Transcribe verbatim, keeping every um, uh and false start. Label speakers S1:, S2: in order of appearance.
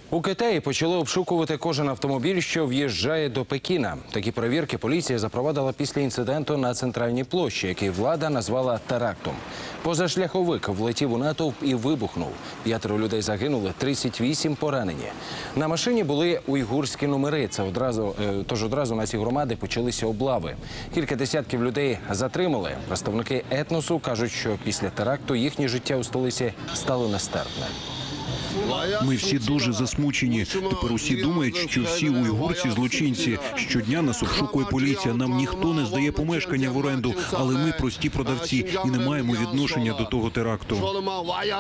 S1: У Китаї почали обшукувати кожен автомобіль, що в'їжджає до Пекіна. Такі перевірки поліція запровадила після інциденту на центральній площі, який влада назвала терактом. Позашляховик влетів у натовп і вибухнув. П'ятеро людей загинули, тридцять вісім поранені. На машині були уйгурські номери. Це одразу, тож одразу на ці громади почалися облави. Кілька десятків людей затримали. Представники етносу кажуть, що після теракту їхнє життя у столиці стало нестерпним.
S2: Ми всі дуже засмучені. Тепер усі думають, що всі уйгурці – злочинці. Щодня нас обшукує поліція. Нам ніхто не здає помешкання в оренду, але ми прості продавці і не маємо відношення до того теракту.